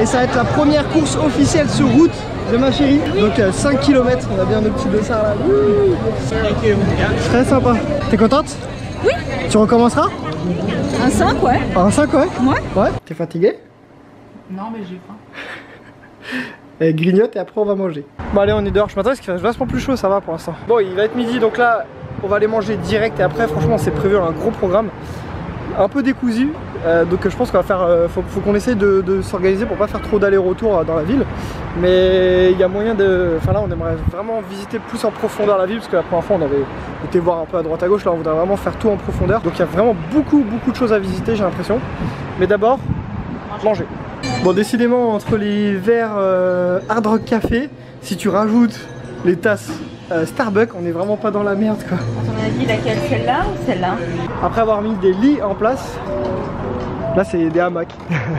Et ça va être la première course officielle sur route de ma chérie. Donc 5 km, on a bien nos petits dossards là. Très sympa. T'es contente? Oui. Tu recommenceras? Un 5, ouais. Un 5, ouais? Ouais. Ouais. T'es fatigué? Non, mais j'ai faim. Et grignote et après on va manger. Bon allez, on est dehors. Je m'attends à ce qu'il fasse vachement plus chaud, ça va pour l'instant. Bon, il va être midi, donc là on va aller manger direct et après franchement c'est prévu un gros programme. Un peu décousu, donc je pense qu'on va faire, faut qu'on essaye de s'organiser pour pas faire trop d'aller-retour dans la ville. Mais il y a moyen de, enfin là on aimerait vraiment visiter plus en profondeur la ville, parce que la première fois on avait été voir un peu à droite à gauche, là on voudrait vraiment faire tout en profondeur. Donc il y a vraiment beaucoup de choses à visiter, j'ai l'impression. Mais d'abord, manger. Bon, décidément entre les verres Hard Rock Café, si tu rajoutes les tasses Starbucks, on est vraiment pas dans la merde quoi. À ton avis, laquelle, celle-là ou celle-là? Après avoir mis des lits en place, là c'est des hamacs.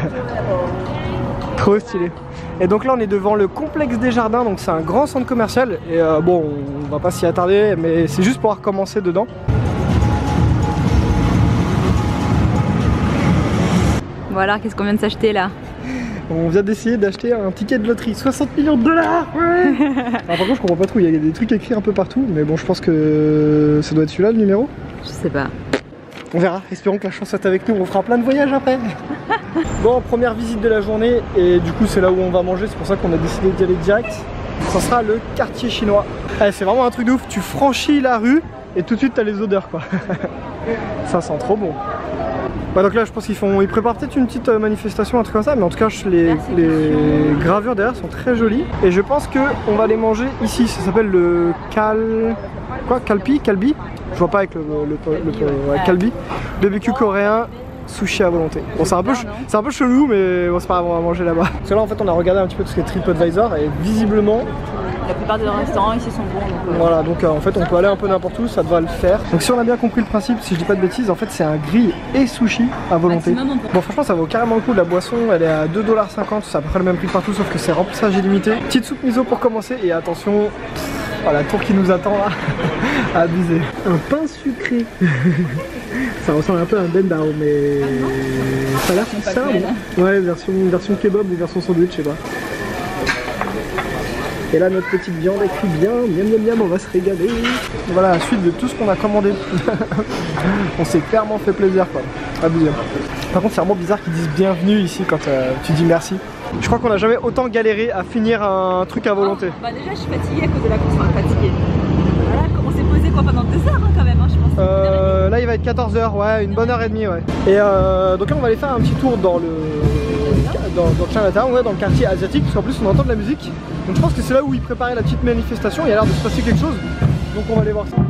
Trop stylé. Et donc là on est devant le complexe des jardins, donc c'est un grand centre commercial. Et bon, on va pas s'y attarder, mais c'est juste pour recommencer dedans. Bon alors, qu'est-ce qu'on vient de s'acheter là? On vient d'essayer d'acheter un ticket de loterie, 60 millions de dollars. Ouais. Alors, par contre je comprends pas trop, il y a des trucs écrits un peu partout, mais bon je pense que ça doit être celui-là le numéro. Je sais pas. On verra, espérons que la chance soit avec nous, on fera plein de voyages après. Bon, première visite de la journée, et du coup c'est là où on va manger, c'est pour ça qu'on a décidé d'y aller direct. Ça sera le quartier chinois. Allez, c'est vraiment un truc de ouf, tu franchis la rue et tout de suite t'as les odeurs quoi. Ça sent trop bon. Ouais, donc là je pense ils préparent peut-être une petite manifestation, un truc comme ça, mais en tout cas les gravures derrière sont très jolies. Et je pense qu'on va les manger ici, ça s'appelle le Kalbi. Je vois pas avec ouais, Kalbi. BBQ coréen, sushi à volonté. Bon c'est un peu chelou, mais bon, c'est pas grave, on va manger là-bas. Parce que là en fait on a regardé un petit peu tout ce qui est TripAdvisor et visiblement la plupart des restaurants ici sont bons. Donc voilà, donc en fait on peut aller un peu n'importe où, ça devrait le faire. Donc si on a bien compris le principe, si je dis pas de bêtises, en fait c'est un grill et sushi à volonté. Bon franchement ça vaut carrément le coup, la boisson elle est à 2,50 $, c'est à peu près le même prix partout sauf que c'est remplissage illimité. Petite soupe miso pour commencer et attention, oh, la tour qui nous attend là, abusé. Un pain sucré. Ça ressemble un peu à un bendao mais ça a l'air ça bon. Ouais, version kebab ou version sandwich, je sais pas. Et là notre petite viande est cuite bien, miam, on va se régaler. Et voilà la suite de tout ce qu'on a commandé. On s'est clairement fait plaisir quoi, abusé. Par contre c'est vraiment bizarre qu'ils disent bienvenue ici quand tu dis merci. Je crois qu'on n'a jamais autant galéré à finir un truc à volonté. Bah déjà je suis fatiguée à cause de la course, fatiguée. Voilà, on s'est posé quoi pendant 2 heures hein, quand même, hein, je pense. Là il va être 14 h, ouais, une bonne heure et demie, ouais. Et donc là on va aller faire un petit tour dans Chinatown, ouais, dans le quartier asiatique, parce qu'en plus on entend de la musique. Donc je pense que c'est là où ils préparaient la petite manifestation, il y a l'air de se passer quelque chose. Donc on va aller voir ça.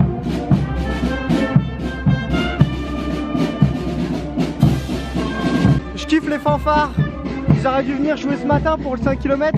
Je kiffe les fanfares. Ils auraient dû venir jouer ce matin pour le 5 km.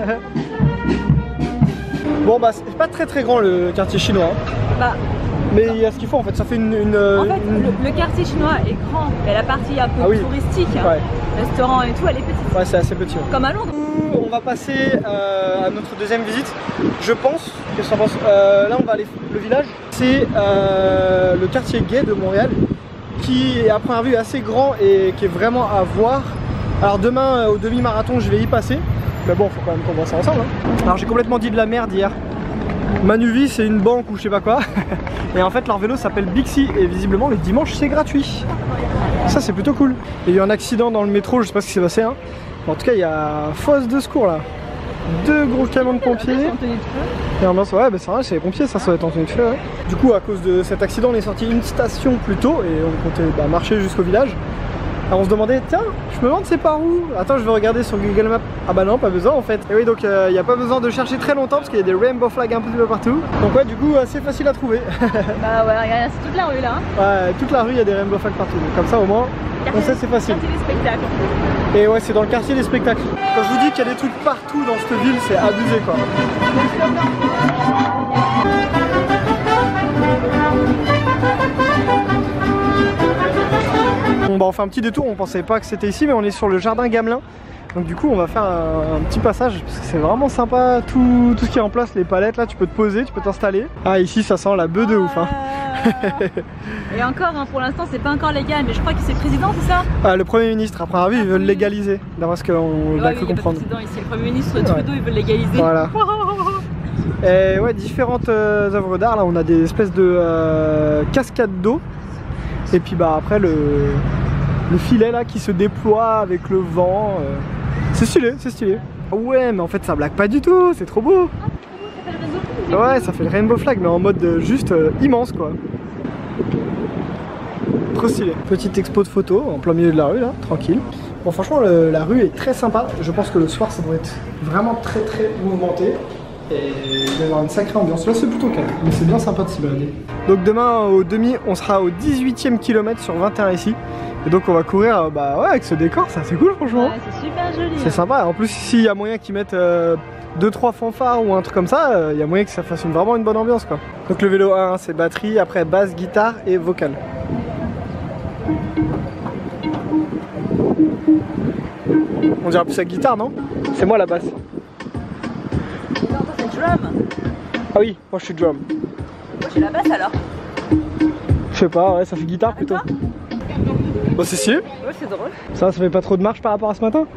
Bon bah c'est pas très grand le quartier chinois. Bah. Mais il y a ce qu'il faut en fait, ça fait En fait, le quartier chinois est grand, mais la partie un peu touristique, ouais. Restaurant et tout, elle est petite. Ouais, c'est assez petit. Ouais. Comme à Londres. On va passer à notre deuxième visite, je pense. Qu'est-ce que t'en penses? Là, on va aller. Le village, c'est le quartier gay de Montréal, qui à première vue est assez grand et qui est vraiment à voir. Alors demain, au demi-marathon, je vais y passer. Mais bon, faut quand même qu'on voit ça ensemble. Hein. Alors j'ai complètement dit de la merde hier. Manuvie c'est une banque ou je sais pas quoi. Et en fait leur vélo s'appelle Bixi et visiblement le dimanche c'est gratuit. Ça c'est plutôt cool. Il y a eu un accident dans le métro, je sais pas ce qui s'est passé hein. En tout cas il y a fosse de secours là. 2 gros camions de pompiers. Et ambiance, ouais bah c'est vrai, c'est les pompiers, ça doit être en tenue de feu ouais. Du coup à cause de cet accident on est sorti une station plus tôt et on comptait marcher jusqu'au village. Alors on se demandait, tiens, je me demande c'est par où? Attends, je vais regarder sur Google Maps. Ah bah non, pas besoin en fait. Et oui, donc il n'y a pas besoin de chercher très longtemps parce qu'il y a des rainbow flags un peu partout. Donc ouais, du coup, c'est facile à trouver. Bah ouais, regarde, c'est toute la rue là. Hein. Ouais, toute la rue, il y a des rainbow flags partout. Donc comme ça au moins, on sait c'est facile. Quartier des spectacles. Et ouais, c'est dans le quartier des spectacles. Quand je vous dis qu'il y a des trucs partout dans cette ville, c'est abusé quoi. Bon bah on fait un petit détour, on pensait pas que c'était ici mais on est sur le jardin Gamelin. Donc du coup on va faire un petit passage parce que c'est vraiment sympa tout ce qui est en place, les palettes là, tu peux te poser, tu peux t'installer. Ah ici ça sent la bœuf de ouf hein. Et encore, hein, pour l'instant, c'est pas encore légal, mais je crois que c'est le président, c'est ça? Ah, le Premier ministre, après un vu, ils veulent légaliser, d'après ce qu'on a cru comprendre. Il y a pas de président ici, le Premier ministre Trudeau, il veut légaliser. Voilà. Et ouais, différentes œuvres d'art, là on a des espèces de cascades d'eau. Et puis bah après le filet là qui se déploie avec le vent. C'est stylé, c'est stylé. Ouais, mais en fait ça blague pas du tout, c'est trop beau. Ouais, ça fait le rainbow flag, mais en mode juste immense quoi. Trop stylé. Petite expo de photos en plein milieu de la rue là, tranquille. Bon franchement la rue est très sympa. Je pense que le soir ça doit être vraiment très mouvementé. Et il va y avoir une sacrée ambiance. Là c'est plutôt calme, mais c'est bien sympa de s'y balader. Donc demain au demi, on sera au 18e kilomètre sur 21 ici. Et donc on va courir bah ouais, avec ce décor, ça c'est cool franchement. Ouais, c'est super joli. C'est sympa. En plus ici il y a moyen qu'ils mettent 2-3 fanfares ou un truc comme ça, il y a moyen que ça fasse vraiment une bonne ambiance quoi. Donc le vélo 1 c'est batterie, après basse, guitare et vocal. On dirait plus la guitare non? C'est moi la basse. Drum. Ah oui, moi je suis drum. Moi j'ai la basse alors. Je sais pas, ouais, ça fait guitare plutôt. Bon c'est stylé. Ouais, c'est drôle. Ça fait pas trop de marche par rapport à ce matin.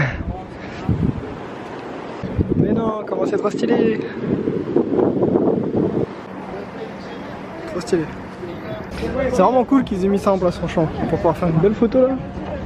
Mais non, comment c'est trop stylé. Trop stylé. C'est vraiment cool qu'ils aient mis ça en place franchement, pour pouvoir faire une belle photo là.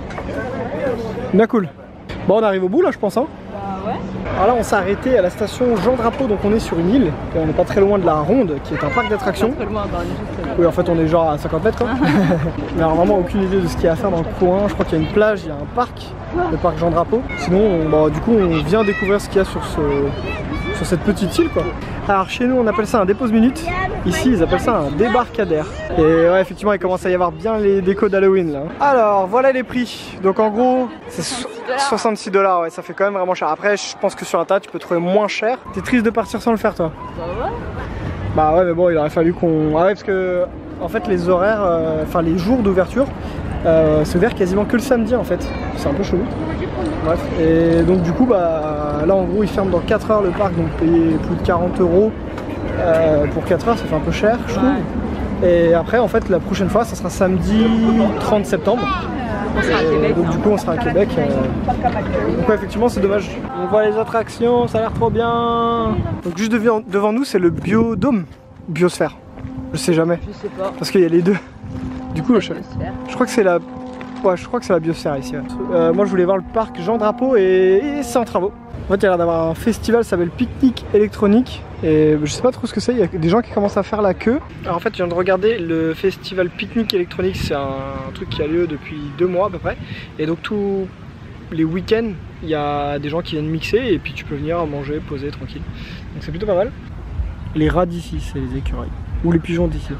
Bien cool. Bon on arrive au bout là je pense hein. Ouais. Alors là on s'est arrêté à la station Jean Drapeau, donc on est sur une île et on n'est pas très loin de la Ronde qui est un parc d'attractions. Très loin, bah, on est juste là. Oui en fait on est genre à 50 mètres quoi. Mais alors vraiment aucune idée de ce qu'il y a à faire dans le coin. Je crois qu'il y a une plage, il y a un parc, le parc Jean Drapeau. Sinon bah, du coup on vient découvrir ce qu'il y a sur cette petite île quoi. Alors chez nous on appelle ça un dépose-minute. Ici ils appellent ça un débarcadère. Et ouais effectivement il commence à y avoir bien les décos d'Halloween là. Alors voilà les prix. Donc en gros c'est 66 $, ouais, ça fait quand même vraiment cher. Après je pense que sur un tas tu peux trouver moins cher. T'es triste de partir sans le faire toi? Bah ouais. Bah ouais mais bon il aurait fallu qu'on... Ah ouais parce que en fait les horaires, enfin les jours d'ouverture c'est ouvert quasiment que le samedi en fait. C'est un peu chelou. Bref, et donc du coup bah là en gros ils ferment dans 4 heures le parc, donc payer plus de 40 € pour 4 heures ça fait un peu cher je trouve. Et après en fait la prochaine fois ça sera samedi 30 septembre. On sera à Québec. Donc du coup on sera à Québec. Donc ouais, effectivement c'est dommage. On voit les attractions, ça a l'air trop bien. Donc juste devant nous c'est le biodôme, biosphère. Je sais jamais. Je sais pas. Parce qu'il y a les deux. Du coup je crois que c'est la... Ouais, je crois que c'est la biosphère ici. Ouais. Moi je voulais voir le parc Jean Drapeau et c'est en travaux. En fait il y a l'air d'avoir un festival qui s'appelle Pique-Nique électronique. Et je sais pas trop ce que c'est, il y a des gens qui commencent à faire la queue. Alors en fait je viens de regarder le festival Pique-Nique électronique, c'est un truc qui a lieu depuis 2 mois à peu près. Et donc tous les week-ends il y a des gens qui viennent mixer et puis tu peux venir manger, poser tranquille. Donc c'est plutôt pas mal. Les rats d'ici c'est les écureuils. Ou les pigeons d'ici.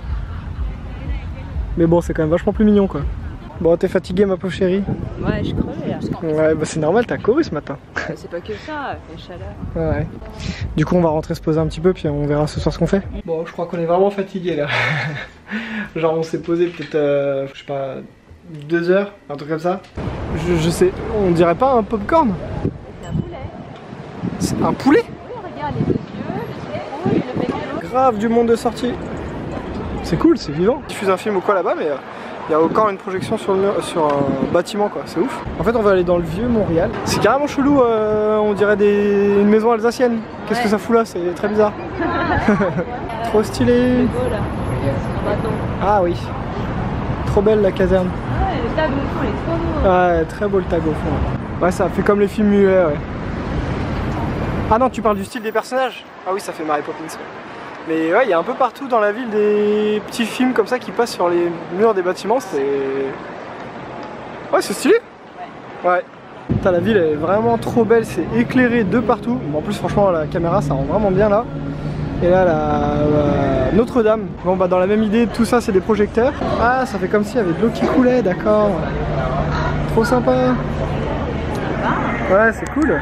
Mais bon c'est quand même vachement plus mignon quoi. Bon, t'es fatiguée ma pauvre chérie? Ouais, je crevais. Ouais, bah c'est normal, t'as couru ce matin. C'est pas que ça, la chaleur. Ouais. Du coup, on va rentrer se poser un petit peu, puis on verra ce soir ce qu'on fait. Bon, je crois qu'on est vraiment fatigué là. Genre, on s'est posé peut-être, je sais pas, 2 heures, un truc comme ça. Je sais, on dirait pas un popcorn? C'est un poulet. C'est un poulet? Oui, regarde les 2 yeux, le bec, le pétalo. Grave du monde de sortie. C'est cool, c'est vivant. Ils diffusent un film ou quoi là-bas, mais il y a encore une projection sur un bâtiment quoi, c'est ouf. En fait on va aller dans le vieux Montréal. C'est carrément chelou, on dirait une maison alsacienne. Qu'est-ce que ça fout là? C'est très bizarre. Trop stylé. Ah oui. Trop belle la caserne. Ouais, le tag au fond il est trop beau. Ouais, très beau le tag au fond. Ouais, ça fait comme les films muets, ouais. Ah non, tu parles du style des personnages? Ah oui, ça fait Mary Poppins. Ouais. Mais ouais, il y a un peu partout dans la ville des petits films comme ça qui passent sur les murs des bâtiments, c'est... Ouais, c'est stylé. Ouais. Putain, la ville est vraiment trop belle, c'est éclairé de partout. Bon, en plus, franchement, la caméra, ça rend vraiment bien là. Et là, la Notre-Dame. Bon, bah dans la même idée, tout ça, c'est des projecteurs. Ah, ça fait comme s'il y avait de l'eau qui coulait, d'accord. Trop sympa. Ouais, c'est cool.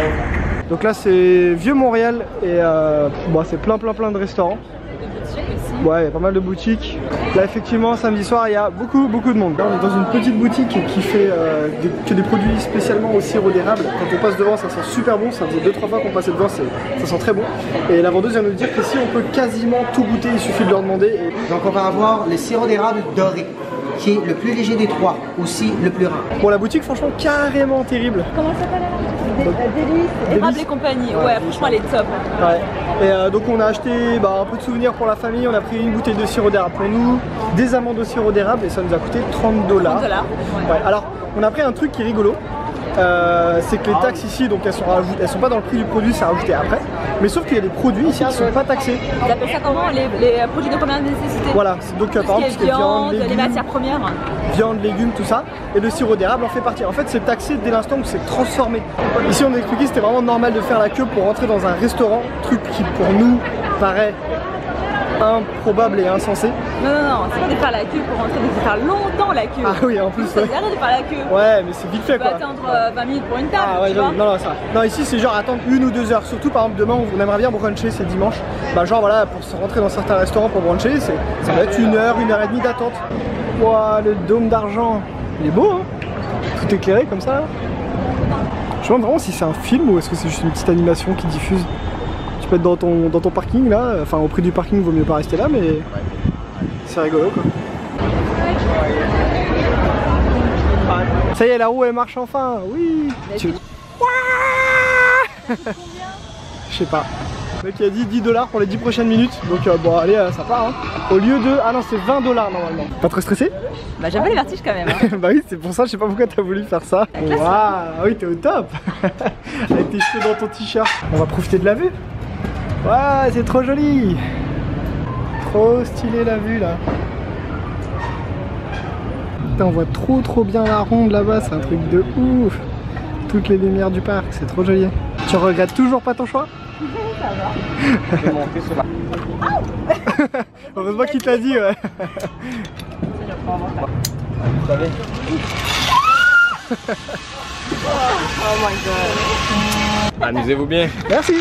Donc là c'est Vieux Montréal et bon, c'est plein de restaurants. Des boutiques aussi. Ouais, il y a pas mal de boutiques. Là effectivement samedi soir il y a beaucoup de monde. Là on est dans une petite boutique qui fait que des produits spécialement au sirop d'érable. Quand on passe devant ça sent super bon, ça faisait 2-3 fois qu'on passait devant, ça sent très bon. Et la vendeuse vient nous dire que si on peut quasiment tout goûter, il suffit de leur demander. Et... Donc on va avoir le sirop d'érable doré, qui est le plus léger des trois, aussi le plus rare. Bon la boutique franchement carrément terrible. Comment ça s'appelle Délice, Érable et compagnie, ouais franchement elle est top. Ouais. Et donc on a acheté un peu de souvenirs pour la famille, on a pris une bouteille de sirop d'érable pour nous, des amandes au sirop d'érable et ça nous a coûté 30 $. 30 $. Ouais. Ouais. Alors on a pris un truc qui est rigolo. C'est que les taxes ici, donc elles sont pas dans le prix du produit, c'est rajouté après. Mais sauf qu'il y a des produits ici qui sont pas taxés. Ils appellent ça comment les produits de première nécessité? Voilà, donc par exemple viande, légumes, les matières premières. Viande, légumes, tout ça. Et le sirop d'érable en fait partie. En fait c'est taxé dès l'instant où c'est transformé. Ici on a expliqué que c'était vraiment normal de faire la queue pour rentrer dans un restaurant, truc qui pour nous paraît improbable et insensé. Non, c'est pas de faire la queue pour rentrer, mais de faire longtemps la queue. Ah oui, en plus. Ça sert à rien de faire la queue. Ouais, mais c'est vite fait quoi. Tu peux attendre 20 minutes pour une table. Ah ouais, ça. Non, ici c'est genre attendre 1 ou 2 heures. Surtout par exemple, demain on aimerait bien bruncher, c'est dimanche. Bah, genre voilà, pour se rentrer dans certains restaurants pour bruncher, ça va être 1 heure, 1 heure et demie d'attente. Ouah, le dôme d'argent. Il est beau, hein. Tout éclairé comme ça. Là. Je me demande vraiment si c'est un film ou est-ce que c'est juste une petite animation qui diffuse. Tu peux être dans ton parking là, enfin au prix du parking vaut mieux pas rester là mais c'est rigolo quoi. Ça y est la roue elle marche enfin, oui. Je sais pas. Le mec il a dit 10 $ pour les 10 prochaines minutes donc bon allez ça part hein. Au lieu de... Ah non c'est 20 $ normalement. Pas trop stressé? Bah j'ai un peu les vertiges quand même hein. Bah oui c'est pour ça, je sais pas pourquoi t'as voulu faire ça. Waouh, oui t'es au top. Avec tes cheveux dans ton t-shirt. On va profiter de la vue. Ouais, c'est trop joli. Trop stylé la vue là. Putain, on voit trop bien la ronde là-bas, c'est un truc de ouf. Toutes les lumières du parc, c'est trop joli. Tu regrettes toujours pas ton choix? Ça va. Je vais monter sur la... Heureusement qu'il te l'a dit, ouais. Vous savez. Oh my god. Amusez-vous bien. Merci.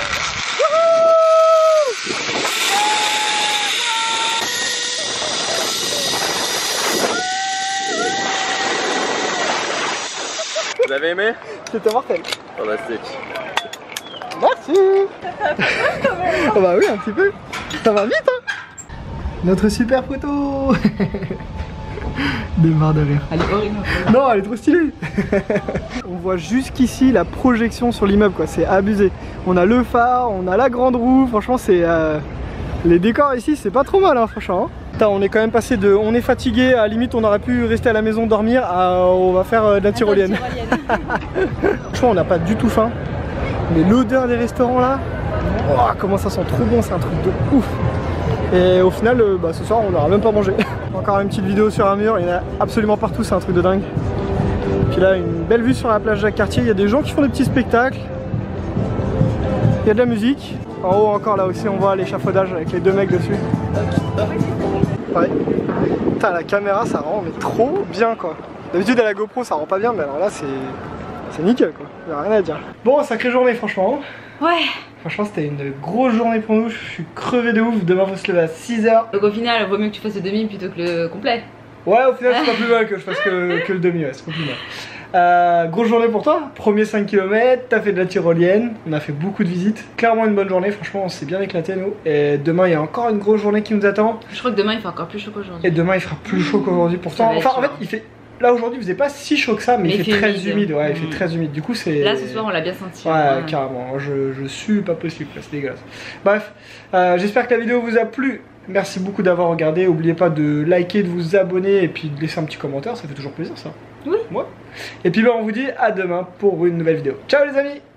Vous avez aimé? C'était mortel. Fantastique. Merci. Oh bah oui, un petit peu. Ça va vite hein. Notre super photo. Démarre de rire. Elle est horrible. Non, elle est trop stylée. On voit jusqu'ici la projection sur l'immeuble quoi, c'est abusé. On a le phare, on a la grande roue, franchement c'est... Les décors ici c'est pas trop mal hein, franchement. Putain, on est quand même passé de on est fatigué à limite on aurait pu rester à la maison dormir à on va faire de la tyrolienne. Franchement on n'a pas du tout faim. Mais l'odeur des restaurants là, oh, comment ça sent trop bon, c'est un truc de ouf. Et au final, ce soir on n'aura même pas mangé. Encore une petite vidéo sur un mur, il y en a absolument partout, c'est un truc de dingue. Puis là, une belle vue sur la plage Jacques-Cartier, il y a des gens qui font des petits spectacles. Il y a de la musique. En haut encore là aussi on voit l'échafaudage avec les 2 mecs dessus. Ouais. Putain, la caméra ça rend mais trop bien quoi. D'habitude à la GoPro ça rend pas bien mais alors là c'est nickel quoi, il n'y a rien à dire. Bon, sacrée journée franchement. Ouais. Franchement c'était une grosse journée pour nous, je suis crevé de ouf, demain faut se lever à 6 h. Donc au final, il vaut mieux que tu fasses le demi plutôt que le complet. Ouais, au final c'est pas plus mal que je fasse que le demi, ouais, c'est pas plus mal. Grosse journée pour toi, premier 5 km, t'as fait de la tyrolienne, on a fait beaucoup de visites. Clairement une bonne journée, franchement on s'est bien éclaté nous. Et demain il y a encore une grosse journée qui nous attend. Je crois que demain il fait encore plus chaud qu'aujourd'hui. Et demain il fera plus chaud qu'aujourd'hui pourtant. Enfin en fait il fait... Là aujourd'hui il faisait pas si chaud que ça mais il fait très humide, ouais il fait très humide, du coup c'est... Là ce soir on l'a bien senti. Ouais carrément, je suis pas possible, c'est dégueulasse. Bref, j'espère que la vidéo vous a plu. Merci beaucoup d'avoir regardé, n'oubliez pas de liker, de vous abonner et puis de laisser un petit commentaire, ça fait toujours plaisir ça. Oui. Ouais. Et puis on vous dit à demain pour une nouvelle vidéo. Ciao les amis.